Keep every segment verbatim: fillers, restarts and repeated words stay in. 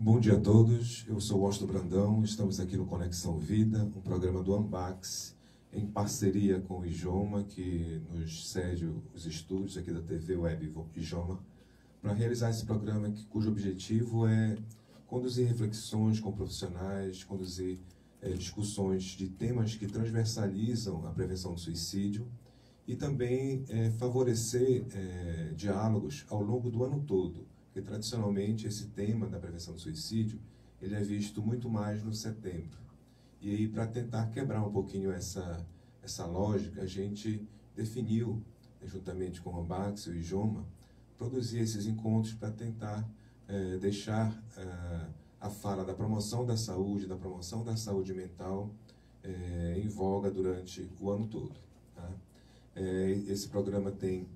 Bom dia a todos, eu sou Washington Brandão, estamos aqui no Conexão Vida, um programa do Ambax, em parceria com o IJOMA, que nos cede os estúdios aqui da T V Web IJOMA, para realizar esse programa que, cujo objetivo é conduzir reflexões com profissionais, conduzir é, discussões de temas que transversalizam a prevenção do suicídio e também é, favorecer é, diálogos ao longo do ano todo, porque tradicionalmente esse tema da prevenção do suicídio ele é visto muito mais no setembro. E aí, para tentar quebrar um pouquinho essa, essa lógica, a gente definiu, juntamente com o Ambax e o IJOMA, produzir esses encontros para tentar é, deixar é, a fala da promoção da saúde, da promoção da saúde mental é, em voga durante o ano todo. Tá? É, esse programa tem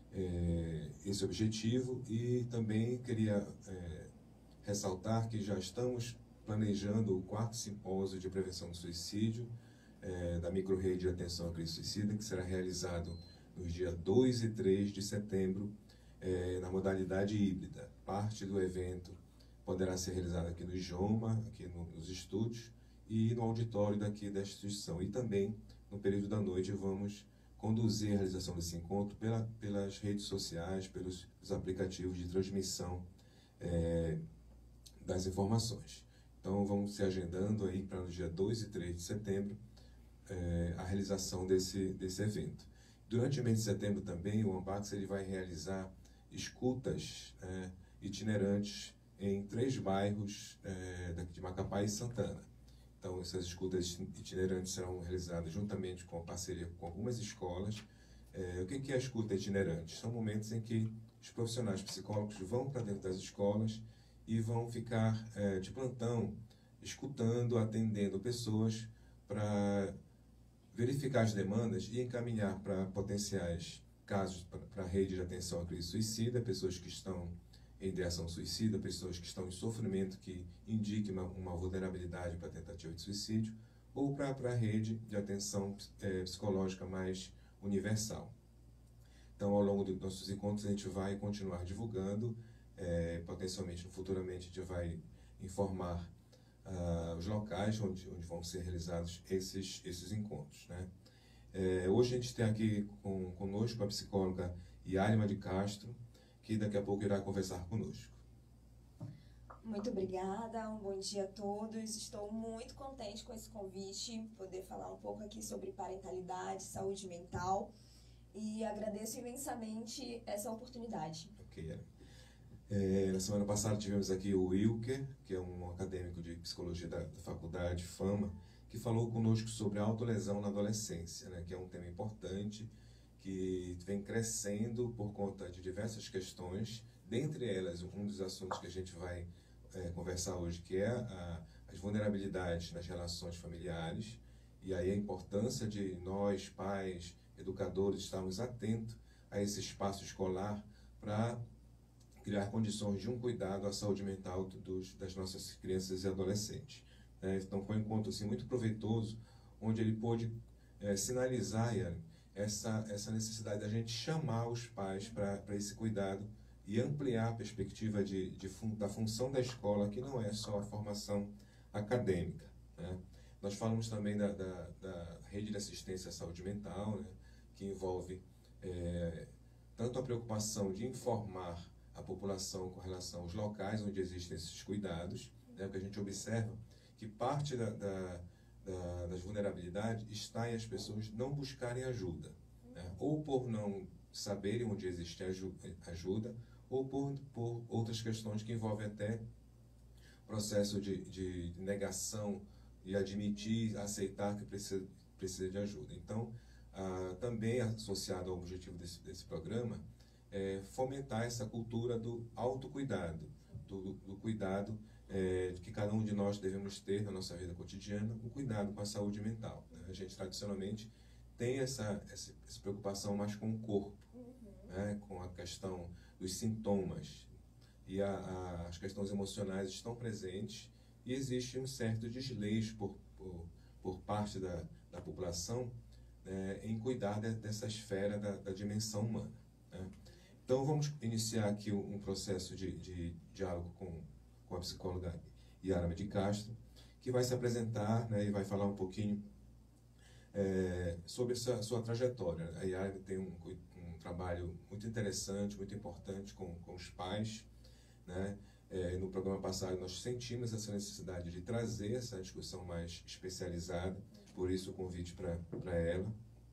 é, esse objetivo e também queria é, ressaltar que já estamos planejando o quarto simpósio de prevenção do suicídio é, da microrrede de atenção à crise suicida, que será realizado nos dias dois e três de setembro, é, na modalidade híbrida. Parte do evento poderá ser realizada aqui no IJOMA, aqui no, nos estúdios, e no auditório daqui da instituição. E também, no período da noite, vamos conduzir a realização desse encontro pela, pelas redes sociais, pelos aplicativos de transmissão é, das informações. Então, vamos se agendando aí para no dia dois e três de setembro é, a realização desse, desse evento. Durante o mês de setembro também, o Ambax ele vai realizar escutas é, itinerantes em três bairros é, daqui de Macapá e Santana. Então, essas escutas itinerantes serão realizadas juntamente com a parceria com algumas escolas. É, o que é a escuta itinerante? São momentos em que os profissionais psicólogos vão para dentro das escolas e vão ficar é, de plantão, escutando, atendendo pessoas para verificar as demandas e encaminhar para potenciais casos para a rede de atenção à crise suicida, pessoas que estão em ideação suicida, pessoas que estão em sofrimento que indiquem uma, uma vulnerabilidade para tentativa de suicídio, ou para a rede de atenção é, psicológica mais universal. Então, ao longo dos nossos encontros, a gente vai continuar divulgando, é, potencialmente, futuramente, a gente vai informar uh, os locais onde, onde vão ser realizados esses, esses encontros, né? É, hoje a gente tem aqui com, conosco a psicóloga Yálima de Castro, que daqui a pouco irá conversar conosco. Muito obrigada, um bom dia a todos. Estou muito contente com esse convite, poder falar um pouco aqui sobre parentalidade, saúde mental, e agradeço imensamente essa oportunidade. Ok. É, na semana passada tivemos aqui o Wilker, que é um acadêmico de psicologia da, da faculdade FAMA, que falou conosco sobre a autolesão na adolescência, né, que é um tema importante, que vem crescendo por conta de diversas questões, dentre elas, um dos assuntos que a gente vai é, conversar hoje, que é a, as vulnerabilidades nas relações familiares, e aí a importância de nós, pais, educadores, estarmos atentos a esse espaço escolar para criar condições de um cuidado à saúde mental dos, das nossas crianças e adolescentes. É, então, foi um encontro assim, muito proveitoso, onde ele pôde é, sinalizar, Ian, Essa, essa necessidade da gente chamar os pais para esse cuidado e ampliar a perspectiva de, de fun, da função da escola, que não é só a formação acadêmica, né? Nós falamos também da, da, da rede de assistência à saúde mental, né, que envolve é, tanto a preocupação de informar a população com relação aos locais onde existem esses cuidados, né, porque a gente observa que parte da, da Da, das vulnerabilidades está em as pessoas não buscarem ajuda, né? Ou por não saberem onde existe ajuda, ou por, por outras questões que envolvem até processo de, de negação e admitir, aceitar que precisa, precisa de ajuda. Então, ah, também associado ao objetivo desse, desse programa, é fomentar essa cultura do autocuidado, do, do cuidado É, que cada um de nós devemos ter na nossa vida cotidiana, o cuidado com a saúde mental, né? A gente tradicionalmente tem essa, essa, essa preocupação mais com o corpo, né? Com a questão dos sintomas, e a, a, as questões emocionais estão presentes, e existe um certo desleixo por, por, por parte da, da população, né, em cuidar de, dessa esfera da, da dimensão humana, né? Então vamos iniciar aqui um, um processo de, de diálogo com com a psicóloga Yara de Castro, que vai se apresentar, né, e vai falar um pouquinho é, sobre essa sua trajetória. A Yara tem um, um trabalho muito interessante, muito importante com, com os pais, né? É, no programa passado nós sentimos essa necessidade de trazer essa discussão mais especializada, por isso o convite para ela.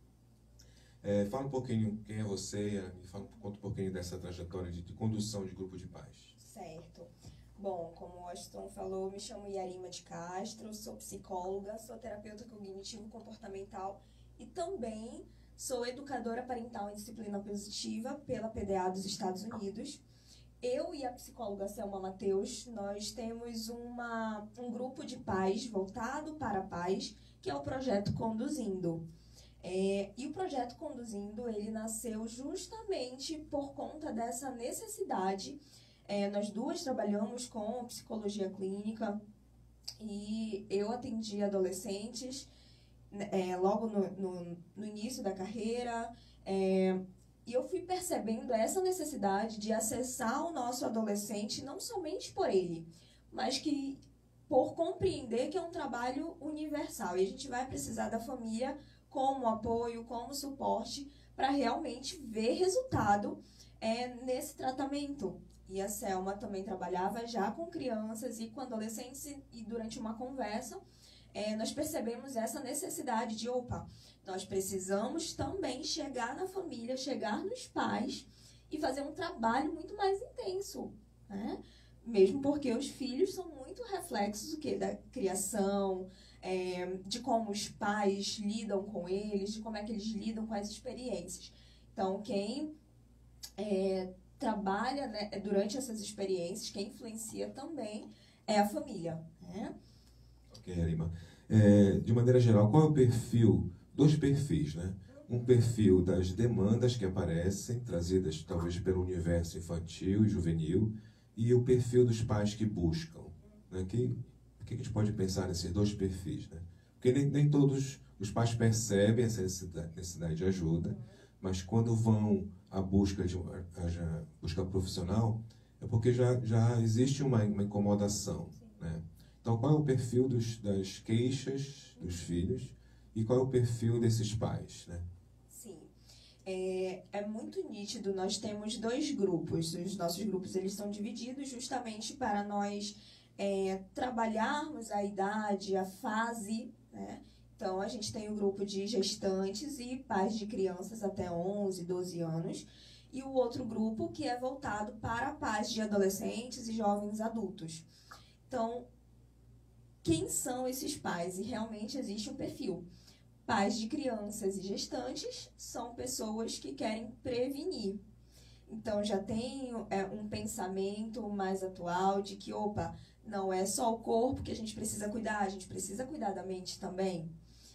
É, fala um pouquinho quem é você, me fala, conta um pouquinho dessa trajetória de, de condução de grupo de pais. Certo. Bom, como o Washington falou, me chamo Yarima de Castro, sou psicóloga, sou terapeuta cognitivo-comportamental e também sou educadora parental em disciplina positiva pela P D A dos Estados Unidos. Eu e a psicóloga Selma Mateus, nós temos uma, um grupo de pais voltado para pais, que é o Projeto Conduzindo. É, e o Projeto Conduzindo, ele nasceu justamente por conta dessa necessidade. É, nós duas trabalhamos com psicologia clínica e eu atendi adolescentes é, logo no, no, no início da carreira, é, e eu fui percebendo essa necessidade de acessar o nosso adolescente, não somente por ele, mas que por compreender que é um trabalho universal. E a gente vai precisar da família como apoio, como suporte, para realmente ver resultado é, nesse tratamento. E a Selma também trabalhava já com crianças e com adolescentes, e durante uma conversa, é, nós percebemos essa necessidade de, opa, nós precisamos também chegar na família, chegar nos pais e fazer um trabalho muito mais intenso, né? Mesmo porque os filhos são muito reflexos do que? Da criação, é, de como os pais lidam com eles, de como é que eles lidam com as experiências. Então, quem é, trabalha, né, durante essas experiências, quem influencia também é a família, né? Ok, Yarima. É, de maneira geral, qual é o perfil, dois perfis, né? Um perfil das demandas que aparecem, trazidas talvez pelo universo infantil e juvenil, e o perfil dos pais que buscam, né? Que, o que a gente pode pensar nesses dois perfis, né? Porque nem, nem todos os pais percebem essa necessidade, necessidade de ajuda, mas quando vão à busca, de uma, à busca profissional, é porque já, já existe uma, uma incomodação, né? Então, qual é o perfil dos, das queixas dos filhos e qual é o perfil desses pais, né? Sim. É, é muito nítido, nós temos dois grupos. Os nossos grupos, eles são divididos justamente para nós é, trabalharmos a idade, a fase, né? Então, a gente tem o grupo de gestantes e pais de crianças até onze, doze anos, e o outro grupo que é voltado para pais de adolescentes e jovens adultos. Então, quem são esses pais? E realmente existe um perfil. Pais de crianças e gestantes são pessoas que querem prevenir. Então, já tem é, um pensamento mais atual de que, opa, não é só o corpo que a gente precisa cuidar, a gente precisa cuidar da mente também.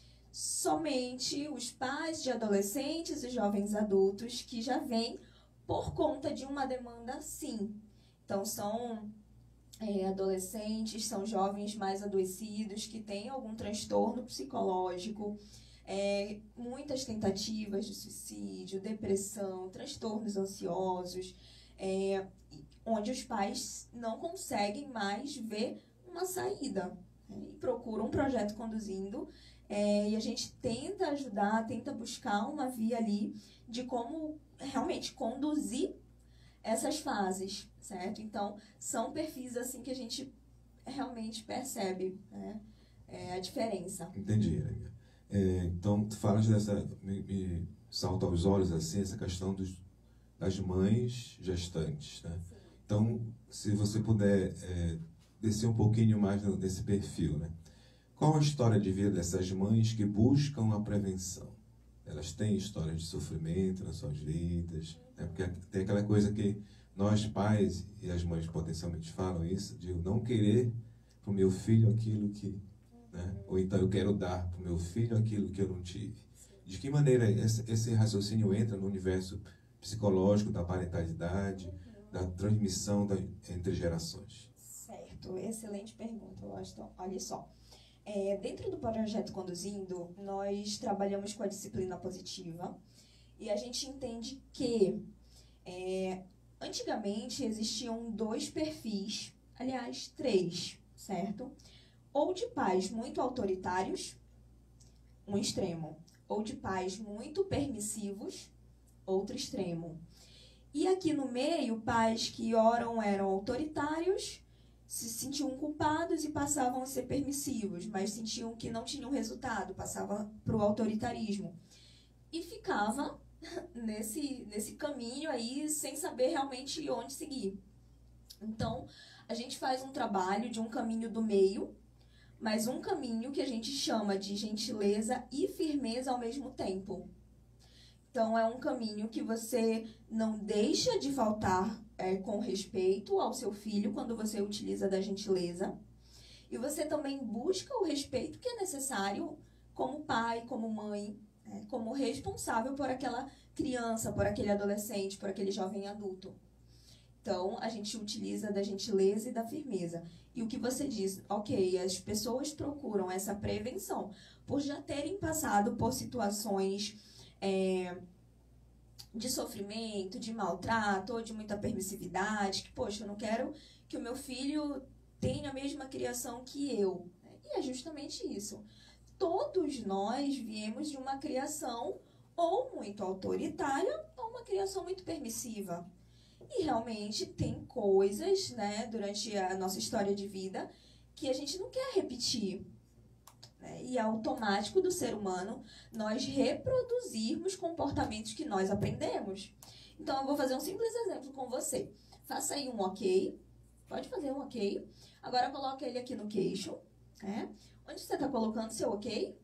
Somente os pais de adolescentes e jovens adultos que já vêm por conta de uma demanda, sim. Então, são é, adolescentes, são jovens mais adoecidos, que têm algum transtorno psicológico, é, muitas tentativas de suicídio, depressão, transtornos ansiosos, é, onde os pais não conseguem mais ver uma saída, né, e procuram um projeto conduzindo, é, e a gente tenta ajudar, tenta buscar uma via ali de como realmente conduzir essas fases, certo? Então, são perfis assim que a gente realmente percebe, né, é, a diferença. Entendi, Amiga. É, então, tu falas dessa, me, me salta aos olhos assim, essa questão dos, das mães gestantes, né? Sim. Então, se você puder é, descer um pouquinho mais nesse perfil, né? Qual a história de vida dessas mães que buscam a prevenção? Elas têm histórias de sofrimento nas suas vidas, né? Porque tem aquela coisa que nós pais e as mães potencialmente falam isso, de eu não querer para o meu filho aquilo que, né? Ou então eu quero dar para o meu filho aquilo que eu não tive. De que maneira esse, esse raciocínio entra no universo psicológico da parentalidade, da transmissão da, entre gerações? Certo, excelente pergunta, Washington. Olha só. É, dentro do projeto Conduzindo, nós trabalhamos com a disciplina positiva e a gente entende que é, antigamente existiam dois perfis aliás, três, certo? Ou de pais muito autoritários, um extremo, ou de pais muito permissivos, outro extremo. E aqui no meio, pais que oram eram autoritários, se sentiam culpados e passavam a ser permissivos, mas sentiam que não tinham resultado, passavam para o autoritarismo. E ficava nesse, nesse caminho aí, sem saber realmente onde seguir. Então, a gente faz um trabalho de um caminho do meio, mas um caminho que a gente chama de gentileza e firmeza ao mesmo tempo. Então, é um caminho que você não deixa de faltar é, com respeito ao seu filho quando você utiliza da gentileza. E você também busca o respeito que é necessário como pai, como mãe, é, como responsável por aquela criança, por aquele adolescente, por aquele jovem adulto. Então, a gente utiliza da gentileza e da firmeza. E o que você diz, ok, as pessoas procuram essa prevenção por já terem passado por situações é, de sofrimento, de maltrato ou de muita permissividade, que, poxa, eu não quero que o meu filho tenha a mesma criação que eu. E é justamente isso. Todos nós viemos de uma criação ou muito autoritária ou uma criação muito permissiva. E realmente tem coisas, né, durante a nossa história de vida que a gente não quer repetir. Né? E é automático do ser humano nós reproduzirmos comportamentos que nós aprendemos. Então, eu vou fazer um simples exemplo com você. Faça aí um ok. Pode fazer um ok. Agora, coloque ele aqui no queixo. Né? Onde você está colocando seu ok?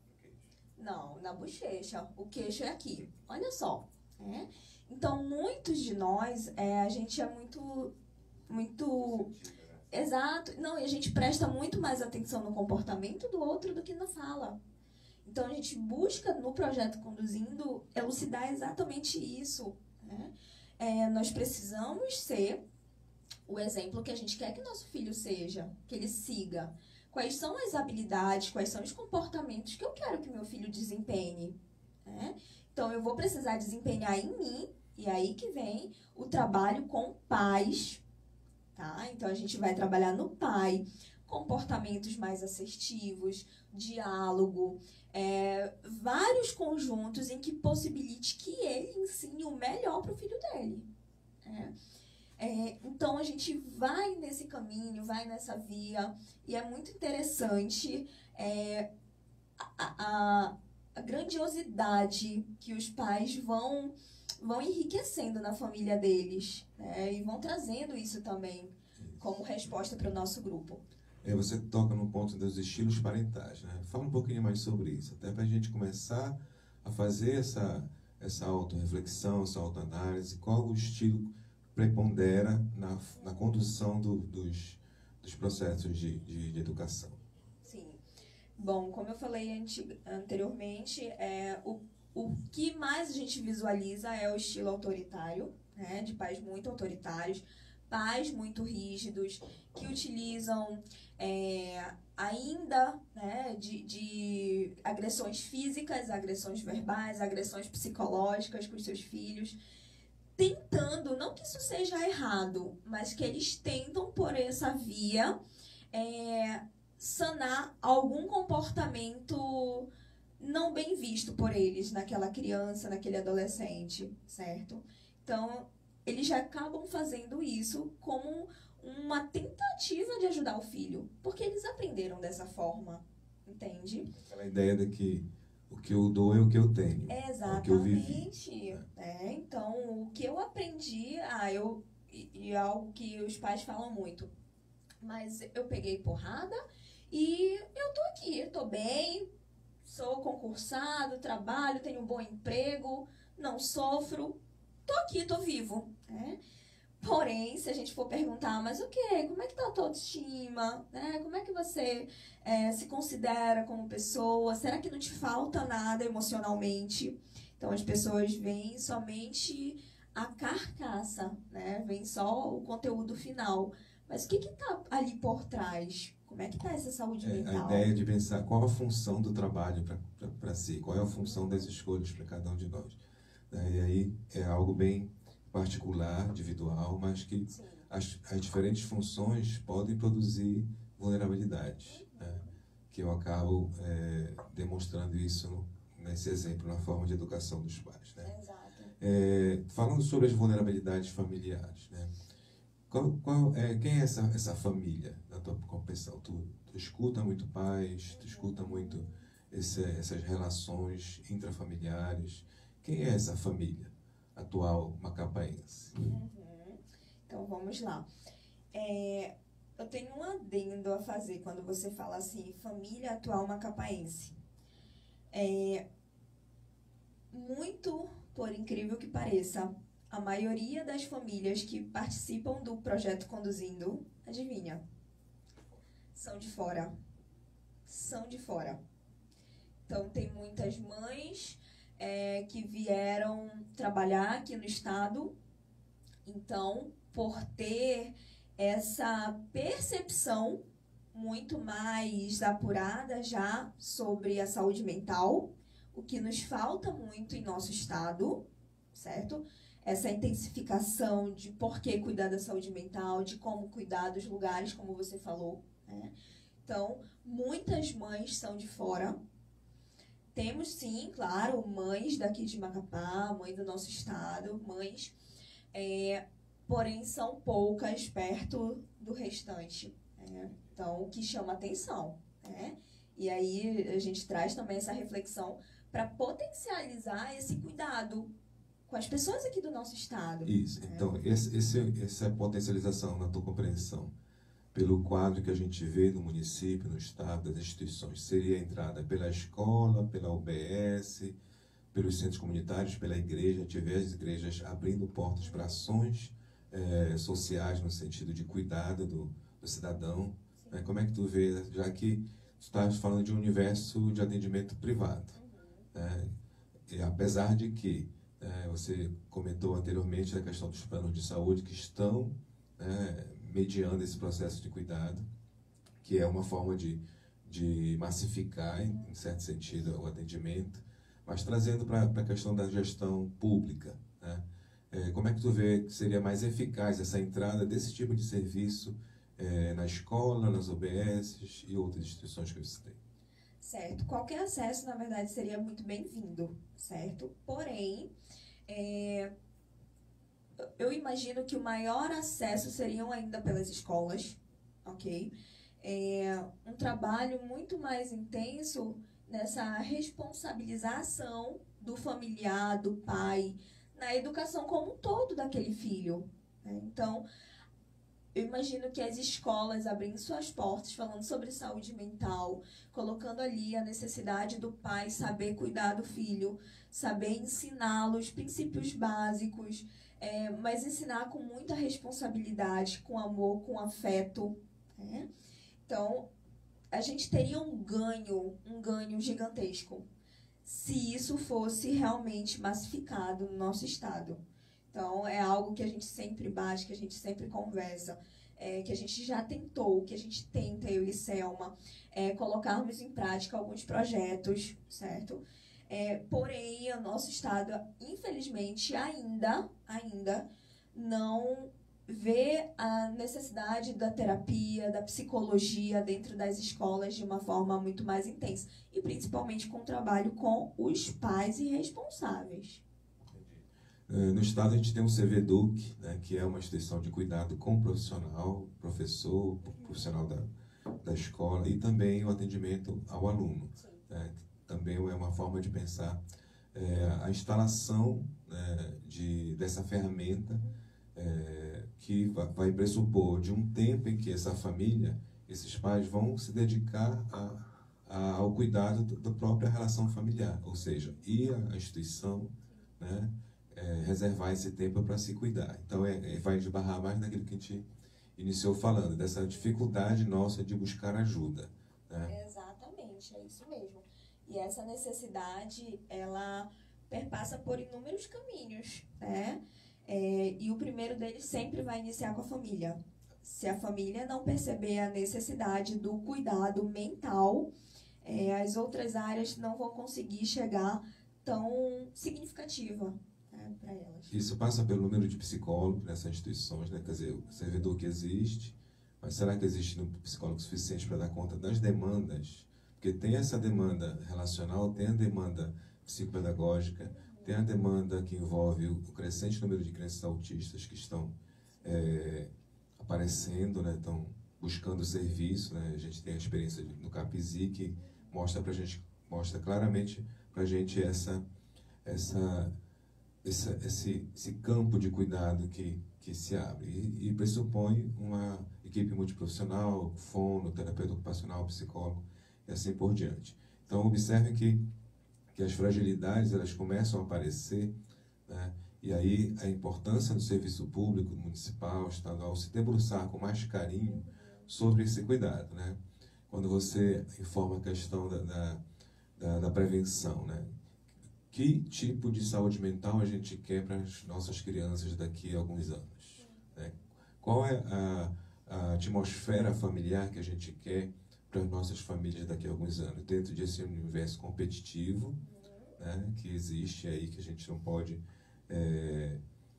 Não, na bochecha. O queixo é aqui. Olha só. Né? Então, muitos de nós, é, a gente é muito, muito... Exato. Não, e a gente presta muito mais atenção no comportamento do outro do que na fala. Então, a gente busca, no projeto Conduzindo, elucidar exatamente isso. Né? É, nós precisamos ser o exemplo que a gente quer que nosso filho seja, que ele siga. Quais são as habilidades, quais são os comportamentos que eu quero que meu filho desempenhe. Né? Então, eu vou precisar desempenhar em mim. E aí que vem o trabalho com pais, tá? Então, a gente vai trabalhar no pai, comportamentos mais assertivos, diálogo, é, vários conjuntos em que possibilite que ele ensine o melhor para o filho dele. É. É, então, a gente vai nesse caminho, vai nessa via, e é muito interessante é, a, a, a grandiosidade que os pais vão... vão enriquecendo na família deles, né? E vão trazendo isso também como resposta para o nosso grupo. É, você toca no ponto dos estilos parentais, né? Fala um pouquinho mais sobre isso, até para a gente começar a fazer essa, essa autorreflexão, essa autoanálise, qual o estilo prepondera na, na condução do, dos, dos processos de, de, de educação. Sim. Bom, como eu falei anti, anteriormente, é, o O que mais a gente visualiza é o estilo autoritário, né, de pais muito autoritários, pais muito rígidos, que utilizam é, ainda né, de, de agressões físicas, agressões verbais, agressões psicológicas com os seus filhos, tentando, não que isso seja errado, mas que eles tentam por essa via é, sanar algum comportamento não bem visto por eles naquela criança, naquele adolescente, certo? Então, eles já acabam fazendo isso como uma tentativa de ajudar o filho, porque eles aprenderam dessa forma, entende? Aquela ideia de que o que eu dou é o que eu tenho. Exatamente. É o que eu vivi. É, então, o que eu aprendi, ah, eu, e, e algo que os pais falam muito, mas eu peguei porrada e eu tô aqui, eu tô bem, sou concursado, trabalho, tenho um bom emprego, não sofro, tô aqui, tô vivo, né? Porém, se a gente for perguntar, mas o quê? Como é que tá a tua autoestima? Né? Como é que você é, se considera como pessoa? Será que não te falta nada emocionalmente? Então, as pessoas veem somente a carcaça, né? Vem só o conteúdo final. Mas o que que tá ali por trás? Como é que está essa saúde é, mental? A ideia de pensar qual a função do trabalho para si, qual é a função das escolhas para cada um de nós. E aí é algo bem particular, individual, mas que Sim. as, as diferentes funções podem produzir vulnerabilidades, né? Que eu acabo é, demonstrando isso nesse exemplo, na forma de educação dos pais, né? Exato. É, falando sobre as vulnerabilidades familiares, né? Qual, qual, é, quem é essa, essa família na tua compreensão? Tu, tu escuta muito pais, tu escuta muito esse, essas relações intrafamiliares. Quem é essa família atual macapaense? Uhum. Então, vamos lá. É, eu tenho um adendo a fazer quando você fala assim, família atual macapaense. É, muito, por incrível que pareça, a maioria das famílias que participam do projeto Conduzindo, adivinha? São de fora. São de fora. Então, tem muitas mães é, que vieram trabalhar aqui no estado. Então, por ter essa percepção muito mais apurada já sobre a saúde mental, o que nos falta muito em nosso estado, certo? Essa intensificação de por que cuidar da saúde mental, de como cuidar dos lugares, como você falou, né? Então, muitas mães são de fora. Temos, sim, claro, mães daqui de Macapá, mãe do nosso estado, mães, é, porém são poucas perto do restante, né? Então, o que chama atenção, né? E aí a gente traz também essa reflexão para potencializar esse cuidado com as pessoas aqui do nosso estado. Isso, né? então, esse, esse, essa potencialização na tua compreensão, pelo quadro que a gente vê no município, no estado, das instituições, seria a entrada pela escola, pela U B S, pelos centros comunitários, pela igreja, tiver as igrejas abrindo portas para ações é, sociais no sentido de cuidado do, do cidadão. Né? Como é que tu vê, já que tu estás falando de um universo de atendimento privado, uhum. né? E apesar de que é, você comentou anteriormente a questão dos planos de saúde que estão é, mediando esse processo de cuidado, que é uma forma de, de massificar, em, em certo sentido, o atendimento, mas trazendo para a questão da gestão pública, né? É, como é que tu vê que seria mais eficaz essa entrada desse tipo de serviço é, na escola, nas U B S e outras instituições que você tem? Certo. Qualquer acesso, na verdade, seria muito bem-vindo, certo? Porém, é, eu imagino que o maior acesso seriam ainda pelas escolas, ok? É, um trabalho muito mais intenso nessa responsabilização do familiar, do pai, na educação como um todo daquele filho, né? Então, eu imagino que as escolas abrindo suas portas, falando sobre saúde mental, colocando ali a necessidade do pai saber cuidar do filho, saber ensiná-lo os princípios básicos, é, mas ensinar com muita responsabilidade, com amor, com afeto, né? Então, a gente teria um ganho, um ganho gigantesco, se isso fosse realmente massificado no nosso estado. Então, é algo que a gente sempre bate, que a gente sempre conversa, é, que a gente já tentou, que a gente tenta, eu e Selma, é, colocarmos em prática alguns projetos, certo? É, porém, o nosso estado, infelizmente, ainda, ainda não vê a necessidade da terapia, da psicologia dentro das escolas de uma forma muito mais intensa. E principalmente com o trabalho com os pais e responsáveis. No estado a gente tem o C V D U C, né, que é uma instituição de cuidado com o profissional, professor, profissional da, da escola, e também o atendimento ao aluno. Né, também é uma forma de pensar é, a instalação, né, de, dessa ferramenta é, que vai pressupor de um tempo em que essa família, esses pais vão se dedicar a, a, ao cuidado da própria relação familiar, ou seja, ir à instituição, né, É, reservar esse tempo para se cuidar. Então, é, é, vai esbarrar mais naquilo que a gente iniciou falando, dessa dificuldade nossa de buscar ajuda. Né? Exatamente, é isso mesmo. E essa necessidade, ela perpassa por inúmeros caminhos, né? É, e o primeiro deles sempre vai iniciar com a família. Se a família não perceber a necessidade do cuidado mental, é, as outras áreas não vão conseguir chegar tão significativa. para elas. Isso passa pelo número de psicólogos nessas instituições, né? Quer dizer, o servidor que existe, mas será que existe um psicólogo suficiente para dar conta das demandas? Porque tem essa demanda relacional, tem a demanda psicopedagógica, tem a demanda que envolve o crescente número de crianças autistas que estão é, aparecendo, né? Estão buscando serviço, né? A gente tem a experiência no CAPIZI que mostra pra gente, mostra claramente para a gente essa, essa, essa, esse, esse campo de cuidado que, que se abre e, e pressupõe uma equipe multiprofissional, fono, terapeuta ocupacional, psicólogo e assim por diante. Então, observem que, que as fragilidades elas começam a aparecer, né? E aí a importância do serviço público, municipal, estadual, se debruçar com mais carinho sobre esse cuidado, né? Quando você informa a questão da, da, da, da prevenção, né? Que tipo de saúde mental a gente quer para as nossas crianças daqui a alguns anos, né? Qual é a, a atmosfera familiar que a gente quer para as nossas famílias daqui a alguns anos, dentro desse universo competitivo, né, que existe aí, que a gente não pode é,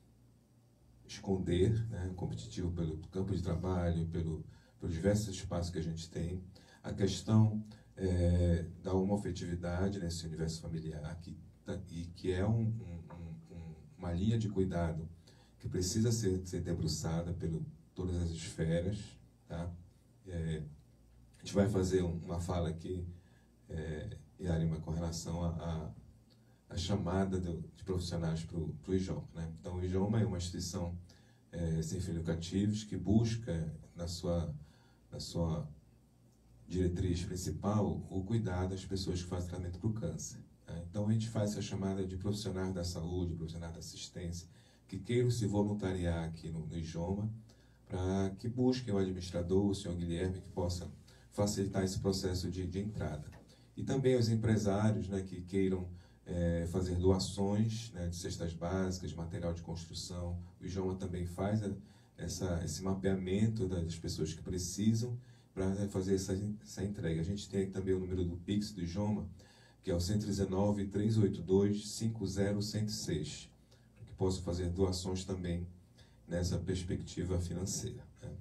esconder, né, competitivo pelo campo de trabalho, pelo, pelos diversos espaços que a gente tem. A questão é, da homoafetividade nesse universo familiar, que, e que é um, um, um, uma linha de cuidado que precisa ser, ser debruçada por todas as esferas, tá? É, a gente vai fazer uma fala aqui, é, Yarima, com relação a, a, a chamada do, de profissionais para o IJOMA, né? Então, o IJOMA é uma instituição é, sem fins lucrativos que busca, na sua, na sua diretriz principal, o cuidado das pessoas que fazem tratamento para o câncer. Né? Então, a gente faz essa chamada de profissionais da saúde, profissionais da assistência, que queiram se voluntariar aqui no, no IJOMA, para que busquem o administrador, o senhor Guilherme, que possa facilitar esse processo de, de entrada. E também os empresários, né, que queiram é, fazer doações, né, de cestas básicas, de material de construção. O IJOMA também faz a, essa, esse mapeamento das pessoas que precisam para fazer essa, essa entrega. A gente tem também o número do Pix do IJOMA, que é o cento e dezenove, trezentos e oitenta e dois, cinquenta, cento e seis, para que possam fazer doações também nessa perspectiva financeira, né?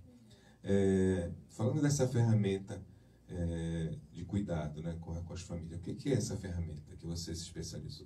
É, falando dessa ferramenta é, de cuidado, né, com, com as famílias, o que, que é essa ferramenta que você se especializou?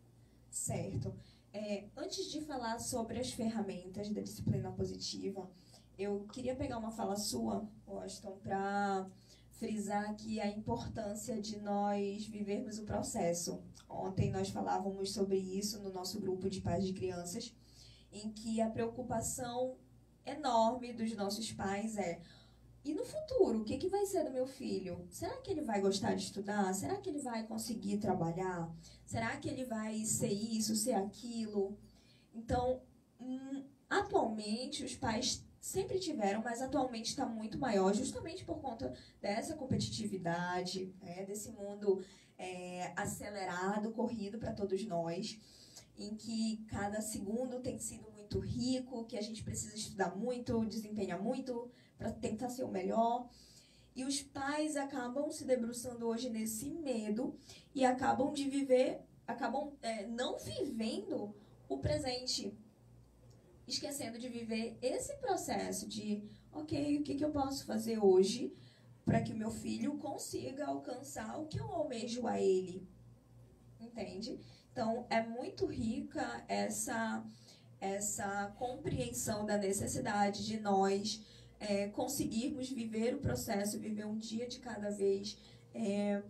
Certo. É, antes de falar sobre as ferramentas da disciplina positiva, eu queria pegar uma fala sua, Washington, para frisar aqui a importância de nós vivermos o processo. Ontem nós falávamos sobre isso no nosso grupo de pais de crianças, em que a preocupação enorme dos nossos pais é: e no futuro, o que, que vai ser do meu filho? Será que ele vai gostar de estudar? Será que ele vai conseguir trabalhar? Será que ele vai ser isso, ser aquilo? Então, hum, atualmente, os pais sempre tiveram, mas atualmente está muito maior, justamente por conta dessa competitividade, né, desse mundo é, acelerado, corrido para todos nós, em que cada segundo tem sido muito rico, que a gente precisa estudar muito, desempenhar muito para tentar ser o melhor. E os pais acabam se debruçando hoje nesse medo e acabam de viver, acabam é, não vivendo o presente, esquecendo de viver esse processo de, ok, o que, que eu posso fazer hoje para que o meu filho consiga alcançar o que eu almejo a ele, entende? Então, é muito rica essa, essa compreensão da necessidade de nós é, conseguirmos viver o processo, viver um dia de cada vez é,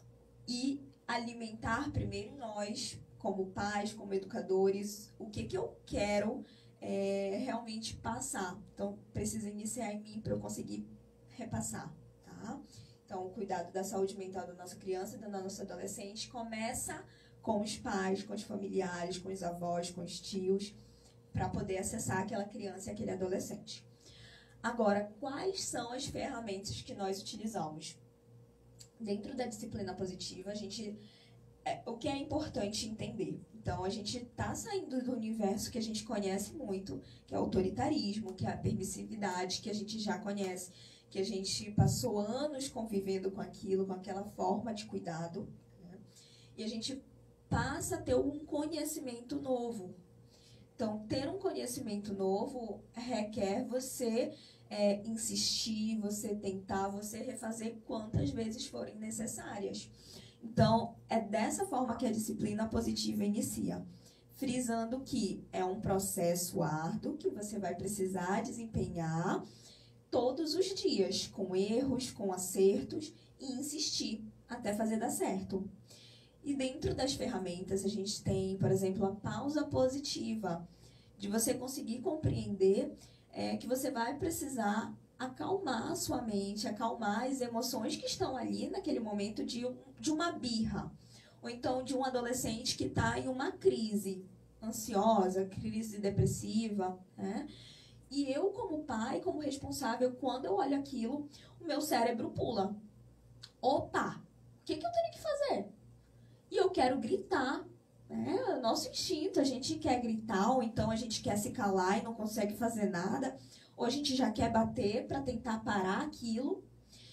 e alimentar primeiro nós, como pais, como educadores, o que, que eu quero é, realmente passar. Então, precisa iniciar em mim para eu conseguir repassar, tá? Então, o cuidado da saúde mental da nossa criança e da nossa adolescente começa com os pais, com os familiares, com os avós, com os tios, para poder acessar aquela criança e aquele adolescente. Agora, quais são as ferramentas que nós utilizamos? Dentro da disciplina positiva, a gente, é, o que é importante entender? Então, a gente está saindo do universo que a gente conhece muito, que é o autoritarismo, que é a permissividade, que a gente já conhece, que a gente passou anos convivendo com aquilo, com aquela forma de cuidado, né? E a gente passa a ter um conhecimento novo, Então, ter um conhecimento novo requer você é, insistir, você tentar, você refazer quantas vezes forem necessárias. Então, é dessa forma que a disciplina positiva inicia, frisando que é um processo árduo que você vai precisar desempenhar todos os dias, com erros, com acertos, e insistir até fazer dar certo. E dentro das ferramentas, a gente tem, por exemplo, a pausa positiva, de você conseguir compreender é, que você vai precisar acalmar a sua mente, acalmar as emoções que estão ali naquele momento de, um, de uma birra, ou então de um adolescente que está em uma crise ansiosa, crise depressiva, né? E eu, como pai, como responsável, quando eu olho aquilo, o meu cérebro pula. Opa, o que, que eu tenho que fazer? E eu quero gritar, né? O nosso instinto, a gente quer gritar, ou então a gente quer se calar e não consegue fazer nada, ou a gente já quer bater para tentar parar aquilo.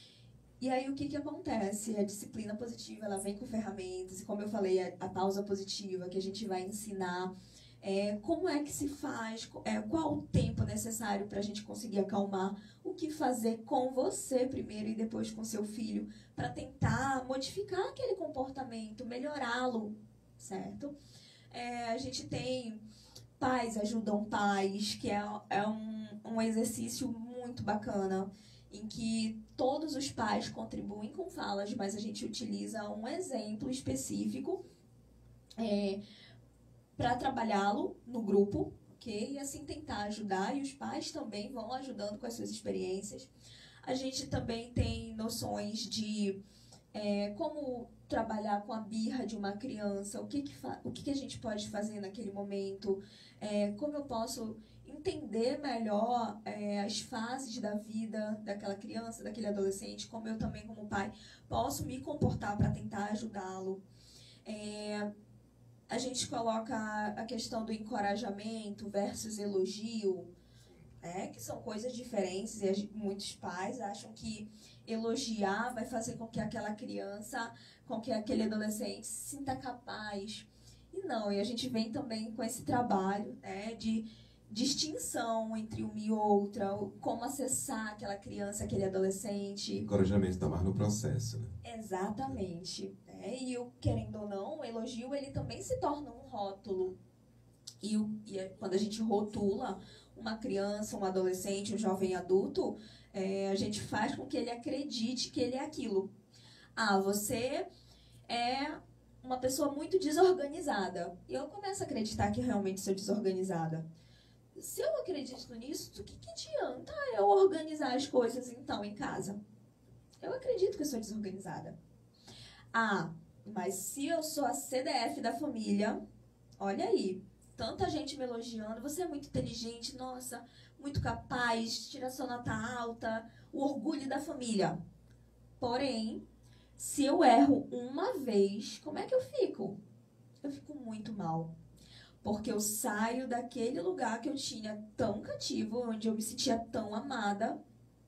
E aí o que, que acontece? A disciplina positiva, ela vem com ferramentas, e como eu falei, a, a pausa positiva, que a gente vai ensinar é, como é que se faz, é, qual o tempo necessário para a gente conseguir acalmar, o que fazer com você primeiro e depois com seu filho, para tentar modificar aquele comportamento, melhorá-lo, certo? É, a gente tem Pais Ajudam Pais, que é, é um, um exercício muito bacana, em que todos os pais contribuem com falas, mas a gente utiliza um exemplo específico é, para trabalhá-lo no grupo, ok? E assim tentar ajudar, e os pais também vão ajudando com as suas experiências. A gente também tem noções de é, como trabalhar com a birra de uma criança, o que, que, o que, que a gente pode fazer naquele momento, é, como eu posso entender melhor é, as fases da vida daquela criança, daquele adolescente, como eu também, como pai, posso me comportar para tentar ajudá-lo. É, a gente coloca a questão do encorajamento versus elogio, né, que são coisas diferentes, e muitos pais acham que elogiar vai fazer com que aquela criança, com que aquele adolescente se sinta capaz. E não, e a gente vem também com esse trabalho, né, de distinção entre uma e outra, como acessar aquela criança, aquele adolescente. Encorajamento está mais no processo, né? Exatamente. É, e eu, querendo ou não, o elogio ele também se torna um rótulo. E, o, e é, quando a gente rotula uma criança, um adolescente, um jovem adulto, é, a gente faz com que ele acredite que ele é aquilo. Ah, você é uma pessoa muito desorganizada. E eu começo a acreditar que realmente sou desorganizada. Se eu acredito nisso, o que, que adianta eu organizar as coisas, então, em casa? Eu acredito que eu sou desorganizada. Ah, mas se eu sou a C D F da família, olha aí, tanta gente me elogiando, você é muito inteligente, nossa, muito capaz, tira sua nota alta, o orgulho da família. Porém, se eu erro uma vez, como é que eu fico? Eu fico muito mal. Porque eu saio daquele lugar que eu tinha tão cativo, onde eu me sentia tão amada,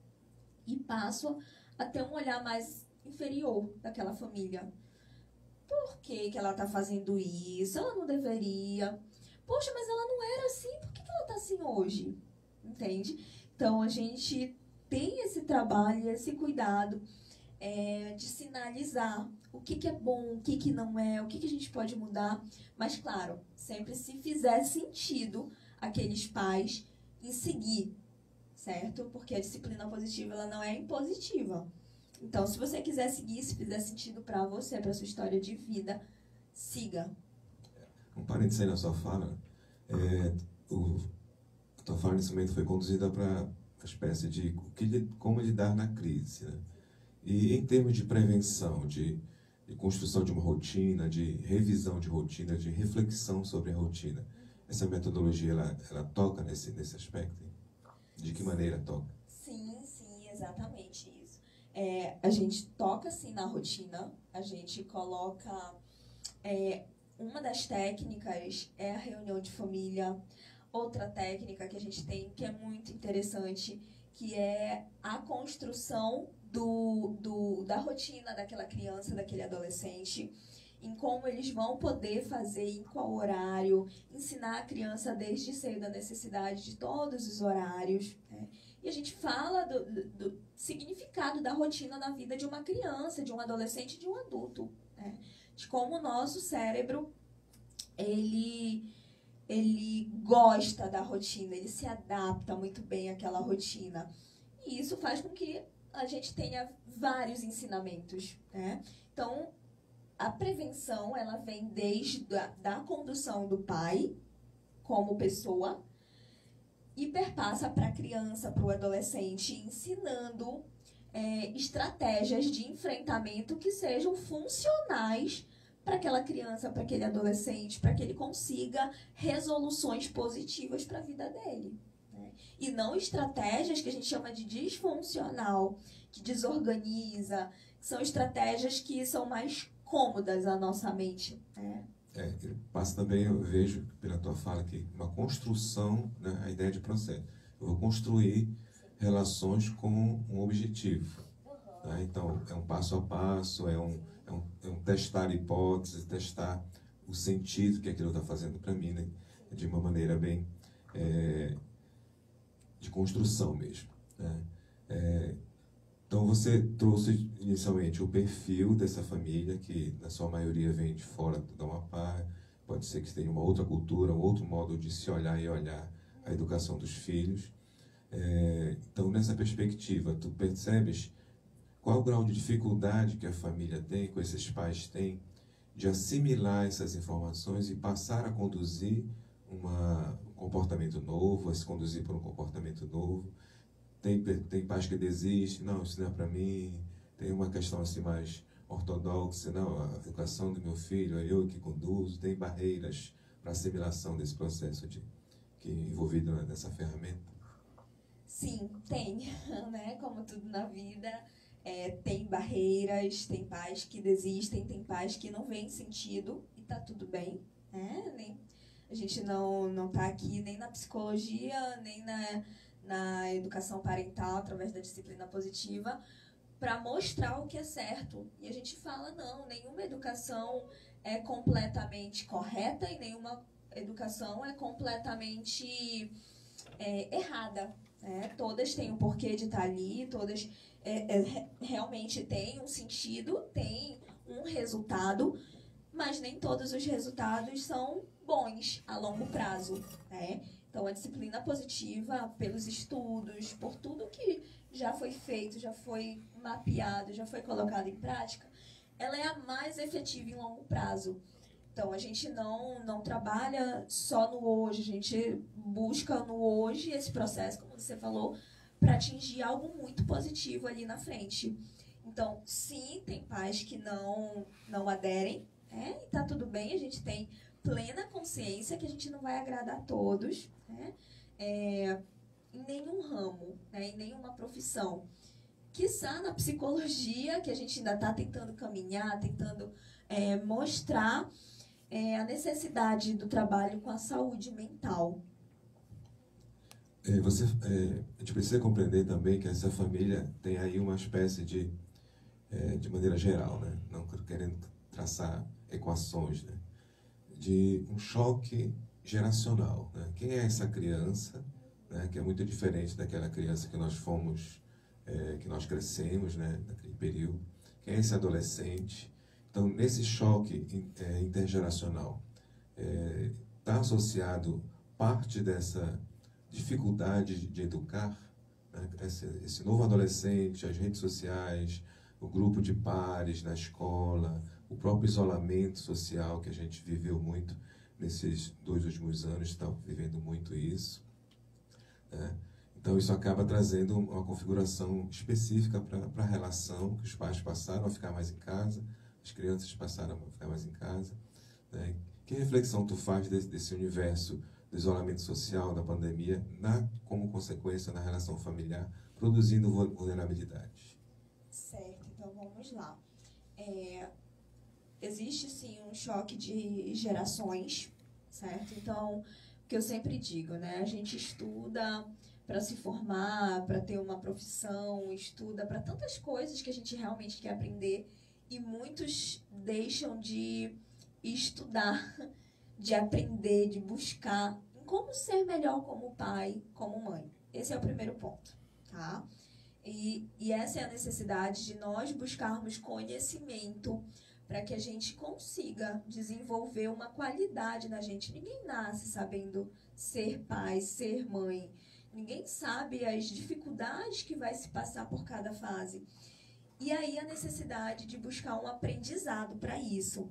e passo a ter um olhar mais inferior daquela família. Por que que ela está fazendo isso? Ela não deveria. Poxa, mas ela não era assim, por que que ela está assim hoje? Entende? Então, a gente tem esse trabalho, esse cuidado é, de sinalizar o que que é bom, o que que não é, o que que a gente pode mudar. Mas, claro, sempre se fizer sentido aqueles pais em seguir, certo? Porque a disciplina positiva, ela não é impositiva. Então, se você quiser seguir, se fizer sentido para você, para sua história de vida, siga. Um parênteses aí na sua fala, é, o, a tua fala nesse momento foi conduzida para uma espécie de o que, como lidar na crise, né? E em termos de prevenção, de, de construção de uma rotina, de revisão de rotina, de reflexão sobre a rotina, essa metodologia, ela, ela toca nesse, nesse aspecto? De que maneira toca? Sim, sim, exatamente isso. É, a gente toca, sim, na rotina, a gente coloca... É, uma das técnicas é a reunião de família. Outra técnica que a gente tem, que é muito interessante, que é a construção do, do, da rotina daquela criança, daquele adolescente. em como eles vão poder fazer, em qual horário, ensinar a criança desde cedo a necessidade de todos os horários, né? E a gente fala do, do, do significado da rotina na vida de uma criança, de um adolescente e de um adulto, né? De como o nosso cérebro, ele, ele gosta da rotina, ele se adapta muito bem àquela rotina. E isso faz com que a gente tenha vários ensinamentos, né? Então, a prevenção, ela vem desde a da condução do pai como pessoa e perpassa para a criança, para o adolescente, ensinando é, estratégias de enfrentamento que sejam funcionais para aquela criança, para aquele adolescente, para que ele consiga resoluções positivas para a vida dele, né? E não estratégias que a gente chama de disfuncional, que desorganiza, que são estratégias que são mais cômodas à nossa mente, né? É, passa também, eu vejo pela tua fala aqui, uma construção, né, a ideia de processo. Eu vou construir relações com um objetivo. Né? Então, é um passo a passo, é um, é um, é um testar hipóteses, testar o sentido que aquilo está fazendo para mim, né? De uma maneira bem é, de construção mesmo. Né? É, Então, você trouxe inicialmente o perfil dessa família, que na sua maioria vem de fora do Amapá, pode ser que tenha uma outra cultura, um outro modo de se olhar e olhar a educação dos filhos. É, então, nessa perspectiva, tu percebes qual o grau de dificuldade que a família tem, que esses pais têm, de assimilar essas informações e passar a conduzir uma, um comportamento novo, a se conduzir por um comportamento novo. Tem, tem pais que desistem, não, isso não é para mim. Tem uma questão assim mais ortodoxa, não, a educação do meu filho é eu que conduzo. Tem barreiras para assimilação desse processo de, que envolvido nessa ferramenta? Sim, tem, né? Como tudo na vida, é, tem barreiras, tem pais que desistem, tem pais que não veem sentido e tá tudo bem, né? Nem, a gente não, não tá aqui nem na psicologia, nem na... na educação parental, através da disciplina positiva, para mostrar o que é certo. E a gente fala, não, nenhuma educação é completamente correta e nenhuma educação é completamente é, errada, né? Todas têm um porquê de estar ali, todas é, é, realmente têm um sentido, têm um resultado, mas nem todos os resultados são bons a longo prazo, né? Então, a disciplina positiva, pelos estudos, por tudo que já foi feito, já foi mapeado, já foi colocado em prática, ela é a mais efetiva em longo prazo. Então, a gente não, não trabalha só no hoje, a gente busca no hoje esse processo, como você falou, para atingir algo muito positivo ali na frente. Então, sim, tem pais que não, não aderem, né? E tá tudo bem, a gente tem plena consciência que a gente não vai agradar a todos, né? É, em nenhum ramo, né? Em nenhuma profissão. Quiçá na psicologia, que a gente ainda está tentando caminhar, tentando é, mostrar é, a necessidade do trabalho com a saúde mental. É, você, é, a gente precisa compreender também que essa família tem aí uma espécie de, é, de maneira geral, né? Não querendo traçar equações, né? De um choque geracional, né? Quem é essa criança, né? Que é muito diferente daquela criança que nós fomos, é, que nós crescemos, né? Naquele período. Quem é esse adolescente? Então, nesse choque é, intergeracional, está é, associado parte dessa dificuldade de educar, né? esse, esse novo adolescente, as redes sociais, o grupo de pares na escola, o próprio isolamento social que a gente viveu muito nesses dois últimos anos, está vivendo muito isso, né? Então, isso acaba trazendo uma configuração específica para a relação que os pais passaram a ficar mais em casa, as crianças passaram a ficar mais em casa, né? Que reflexão tu faz desse, desse universo do isolamento social, da pandemia, na, como consequência na relação familiar, produzindo vulnerabilidade? Certo, então vamos lá. É... Existe, sim, um choque de gerações, certo? Então, o que eu sempre digo, né? A gente estuda para se formar, para ter uma profissão, estuda para tantas coisas que a gente realmente quer aprender e muitos deixam de estudar, de aprender, de buscar como ser melhor como pai, como mãe. Esse é o primeiro ponto, tá? E, e essa é a necessidade de nós buscarmos conhecimento para que a gente consiga desenvolver uma qualidade na gente. Ninguém nasce sabendo ser pai, ser mãe. Ninguém sabe as dificuldades que vai se passar por cada fase. E aí a necessidade de buscar um aprendizado para isso.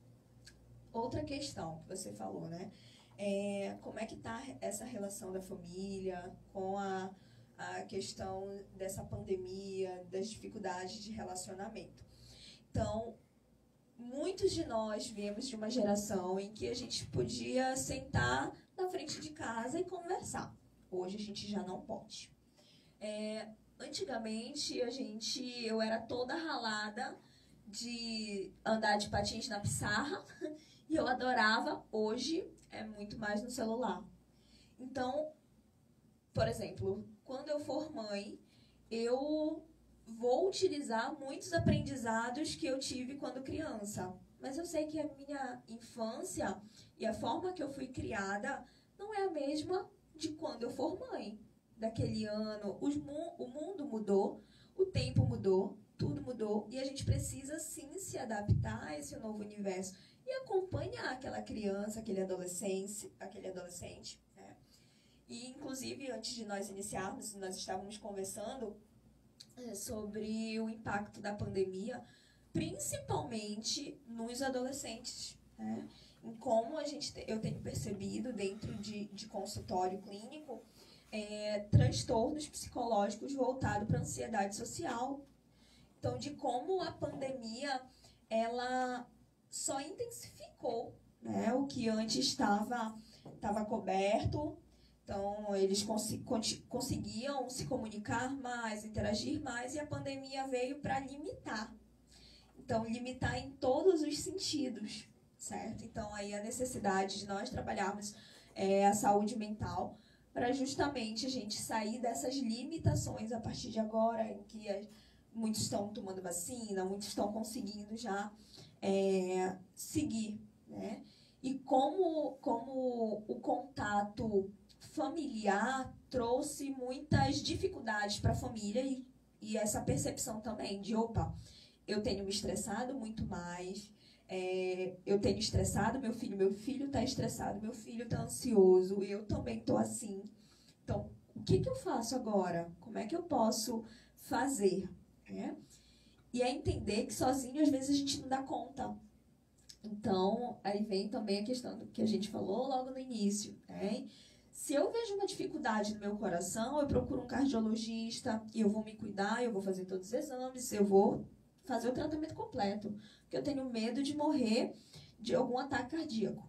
Outra questão que você falou, né? É, como é que está essa relação da família com a, a questão dessa pandemia, das dificuldades de relacionamento. Então, muitos de nós viemos de uma geração em que a gente podia sentar na frente de casa e conversar. Hoje a gente já não pode. É, antigamente, a gente, eu era toda ralada de andar de patins na pissarra e eu adorava. Hoje é muito mais no celular. Então, por exemplo, quando eu for mãe, eu vou utilizar muitos aprendizados que eu tive quando criança. Mas eu sei que a minha infância e a forma que eu fui criada não é a mesma de quando eu for mãe. Daquele ano, os mu- o mundo mudou, o tempo mudou, tudo mudou. E a gente precisa, sim, se adaptar a esse novo universo e acompanhar aquela criança, aquele adolescente, aquele adolescente, né? E, inclusive, antes de nós iniciarmos, nós estávamos conversando é, sobre o impacto da pandemia, principalmente nos adolescentes, né? Em como a gente, eu tenho percebido dentro de, de consultório clínico, é, transtornos psicológicos voltados para a ansiedade social. Então, de como a pandemia, ela só intensificou, né, o que antes estava, estava coberto. Então, eles cons- conseguiam se comunicar mais, interagir mais, e a pandemia veio para limitar. Então, limitar em todos os sentidos, certo? Então, aí a necessidade de nós trabalharmos é, a saúde mental para justamente a gente sair dessas limitações a partir de agora, em que a, muitos estão tomando vacina, muitos estão conseguindo já é, seguir, né? E como, como o contato familiar trouxe muitas dificuldades para a família e, e essa percepção também de, opa, eu tenho me estressado muito mais, é, eu tenho estressado meu filho, meu filho está estressado, meu filho está ansioso, eu também estou assim. Então, o que, que eu faço agora? Como é que eu posso fazer? É? E é entender que sozinho, às vezes, a gente não dá conta. Então, aí vem também a questão do que a gente falou logo no início, né? Se eu vejo uma dificuldade no meu coração, eu procuro um cardiologista, e eu vou me cuidar, eu vou fazer todos os exames, eu vou fazer o tratamento completo, porque eu tenho medo de morrer de algum ataque cardíaco.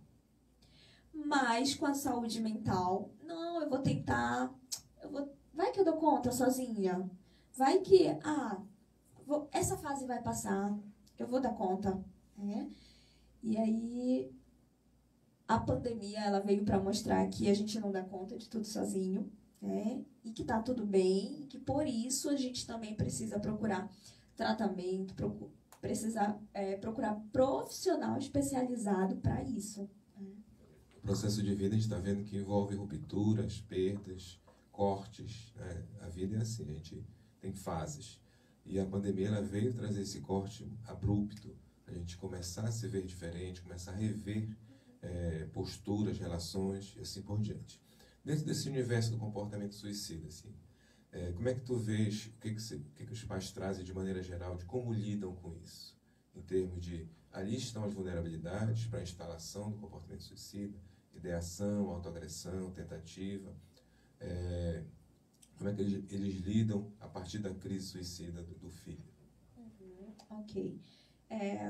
Mas com a saúde mental, não, eu vou tentar, eu vou, vai que eu dou conta sozinha, vai que, ah, vou, essa fase vai passar, eu vou dar conta, né? E aí, a pandemia, ela veio para mostrar que a gente não dá conta de tudo sozinho, né? E que tá tudo bem, e que por isso a gente também precisa procurar tratamento, procu precisar é, procurar profissional especializado para isso. Né? O processo de vida a gente está vendo que envolve rupturas, perdas, cortes, né? A vida é assim, a gente tem fases. E a pandemia ela veio trazer esse corte abrupto, a gente começar a se ver diferente, começar a rever é, posturas, relações e assim por diante. Dentro desse universo do comportamento suicida, assim, é, como é que tu vês, o que que, se, o que que os pais trazem de maneira geral, de como lidam com isso? Em termos de, ali estão as vulnerabilidades para a instalação do comportamento suicida, ideação, autoagressão, tentativa. É, como é que eles, eles lidam a partir da crise suicida do, do filho? Uhum, ok. É,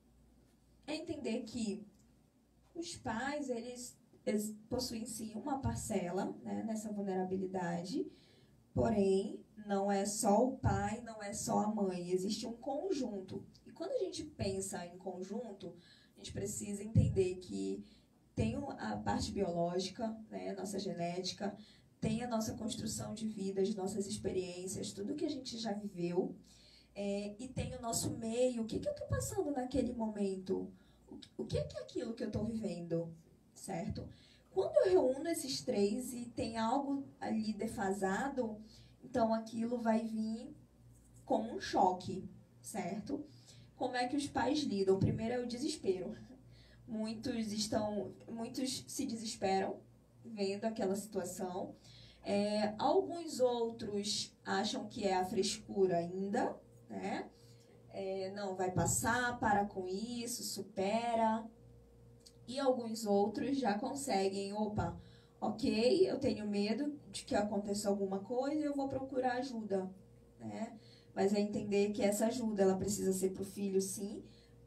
é entender que os pais, eles, eles possuem sim uma parcela, né, nessa vulnerabilidade, porém, não é só o pai, não é só a mãe, existe um conjunto. E quando a gente pensa em conjunto, a gente precisa entender que tem a parte biológica, né, nossa genética, tem a nossa construção de vida, as nossas experiências, tudo que a gente já viveu, É, e tem o nosso meio, o que, que eu estou passando naquele momento? O, o que é que é aquilo que eu estou vivendo, certo? Quando eu reúno esses três e tem algo ali defasado, então aquilo vai vir como um choque, certo? Como é que os pais lidam? Primeiro é o desespero. Muitos estão, muitos se desesperam vendo aquela situação. É, alguns outros acham que é a frescura ainda, né? É, não, vai passar, para com isso, supera. E alguns outros já conseguem, opa, ok, eu tenho medo de que aconteça alguma coisa, eu vou procurar ajuda, né? Mas é entender que essa ajuda, ela precisa ser para o filho, sim,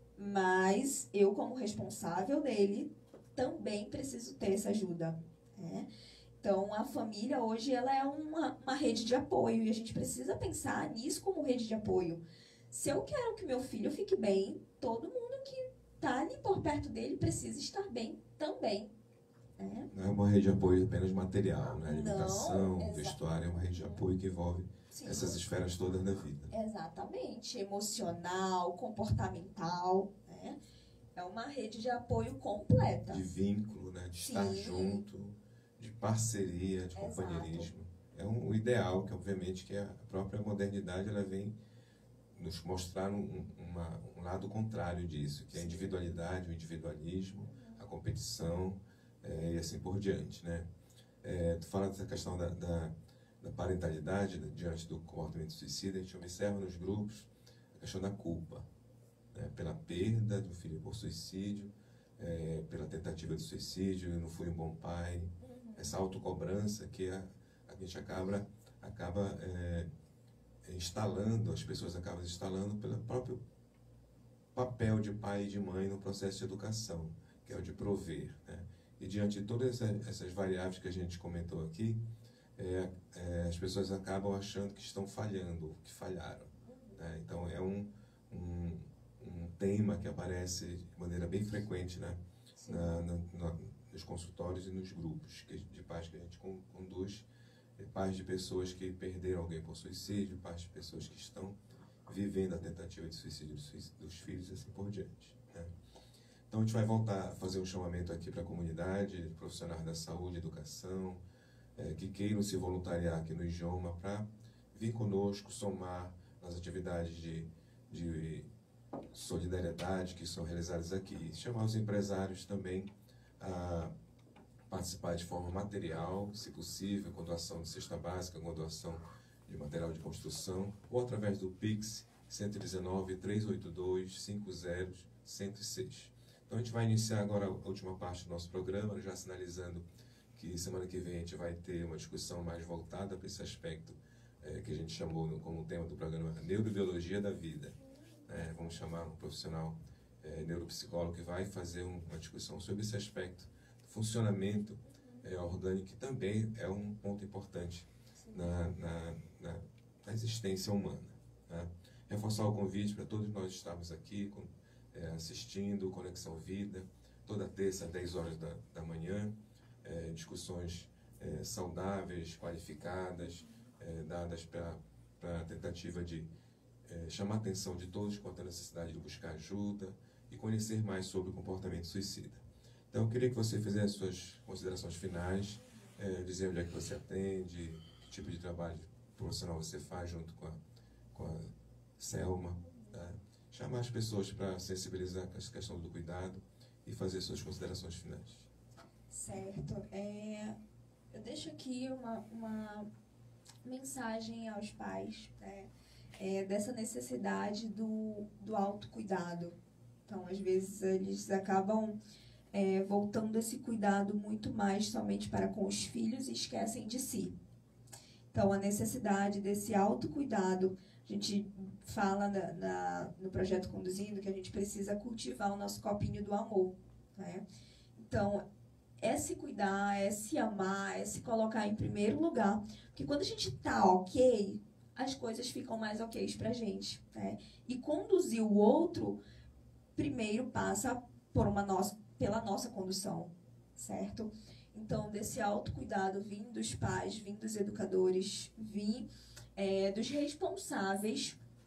mas eu, como responsável dele, também preciso ter essa ajuda, né? Então, a família hoje, ela é uma, uma rede de apoio, e a gente precisa pensar nisso como rede de apoio. Se eu quero que meu filho fique bem, todo mundo que está ali por perto dele precisa estar bem também. Né? Não é uma rede de apoio apenas material, né? Alimentação, Não, vestuário, é uma rede de apoio que envolve Sim. essas esferas todas da vida. Exatamente. Emocional, comportamental, né? É uma rede de apoio completa. De vínculo, né? De estar Sim. junto, de parceria, de Exato. companheirismo. É um, o ideal, que obviamente que a própria modernidade ela vem nos mostrar um, uma, um lado contrário disso, que é a individualidade, o individualismo, a competição é, e assim por diante, né? É, tu fala dessa questão da, da, da parentalidade, né, diante do comportamento suicida, a gente observa nos grupos a questão da culpa, né, pela perda do filho por suicídio, é, pela tentativa de suicídio, eu não fui um bom pai, essa autocobrança que a, a gente acaba, acaba é, instalando, as pessoas acabam instalando pelo próprio papel de pai e de mãe no processo de educação, que é o de prover, né? E diante de todas essas variáveis que a gente comentou aqui, é, é, as pessoas acabam achando que estão falhando, que falharam, né? Então é um, um, um tema que aparece de maneira bem frequente, né? na, na, na, nos consultórios e nos grupos que, de pais que a gente conduz, pais de pessoas que perderam alguém por suicídio, pais de pessoas que estão vivendo a tentativa de suicídio dos, dos filhos e assim por diante, né? Então a gente vai voltar a fazer um chamamento aqui para a comunidade, profissionais da saúde, educação, é, que queiram se voluntariar aqui no IJOMA para vir conosco, somar nas atividades de, de solidariedade que são realizadas aqui. Chamar os empresários também a participar de forma material, se possível, com doação de cesta básica, com doação de material de construção, ou através do Pix cento e nove, trezentos e oitenta e dois, cinquenta, cento e seis. Então a gente vai iniciar agora a última parte do nosso programa, já sinalizando que semana que vem a gente vai ter uma discussão mais voltada para esse aspecto é, que a gente chamou no, como tema do programa Neurobiologia da Vida. É, vamos chamar um profissional é, neuropsicólogo que vai fazer um, uma discussão sobre esse aspecto do funcionamento é, orgânico, que também é um ponto importante na, na, na, na existência humana, né? Reforçar o convite para todos nós estarmos aqui com, é, assistindo Conexão Vida, toda terça às dez horas da, da manhã, é, discussões é, saudáveis, qualificadas, é, dadas para a tentativa de é, chamar a atenção de todos quanto à necessidade de buscar ajuda e conhecer mais sobre o comportamento suicida. Então, eu queria que você fizesse suas considerações finais, é, dizer onde é que você atende, que tipo de trabalho profissional você faz junto com a, com a Selma, tá? Chamar as pessoas para sensibilizar com essa questão do cuidado e fazer suas considerações finais. Certo. É, eu deixo aqui uma, uma mensagem aos pais, né, é, dessa necessidade do, do autocuidado. Então, às vezes, eles acabam é, voltando esse cuidado muito mais somente para com os filhos e esquecem de si. Então, a necessidade desse autocuidado, a gente fala na, na, no projeto Conduzindo que a gente precisa cultivar o nosso copinho do amor, né? Então, é se cuidar, é se amar, é se colocar em primeiro lugar. Porque quando a gente tá ok, as coisas ficam mais ok pra gente, né? E conduzir o outro, primeiro passa por uma nossa, pela nossa condução, certo? Então, desse autocuidado vindo dos pais, vindo dos educadores, vindo é, dos responsáveis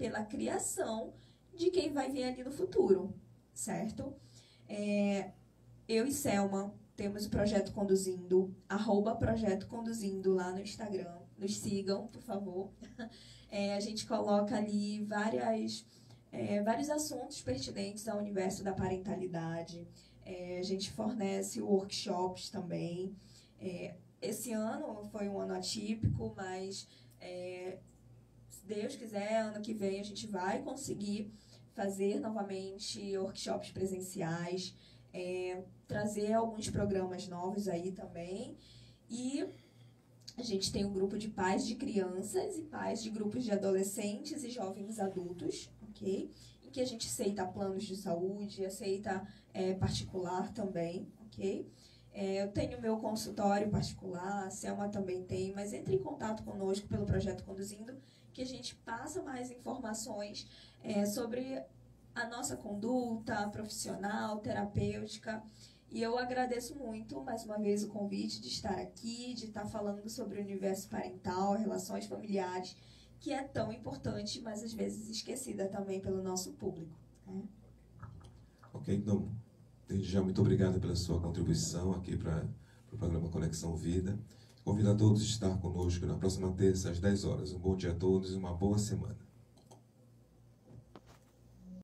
pela criação de quem vai vir ali no futuro, certo? É, eu e Selma temos o Projeto Conduzindo, arroba Projeto Conduzindo lá no Instagram. Nos sigam, por favor. É, a gente coloca ali várias, é, vários assuntos pertinentes ao universo da parentalidade. É, a gente fornece workshops também. É, esse ano foi um ano atípico, mas é, se Deus quiser, ano que vem a gente vai conseguir fazer novamente workshops presenciais, é, trazer alguns programas novos aí também. E a gente tem um grupo de pais de crianças e pais de grupos de adolescentes e jovens adultos, ok? Em que a gente aceita planos de saúde, aceita é, particular também, ok? É, eu tenho meu consultório particular, a Selma também tem, mas entre em contato conosco pelo Projeto Conduzindo, que a gente passa mais informações é, sobre a nossa conduta profissional, terapêutica. E eu agradeço muito, mais uma vez, o convite de estar aqui, de estar falando sobre o universo parental, relações familiares, que é tão importante, mas às vezes esquecida também pelo nosso público. Né? Ok, então, desde já, muito obrigado pela sua contribuição aqui para o pro programa Conexão Vida. Convido a todos a estar conosco na próxima terça, às dez horas. Um bom dia a todos e uma boa semana.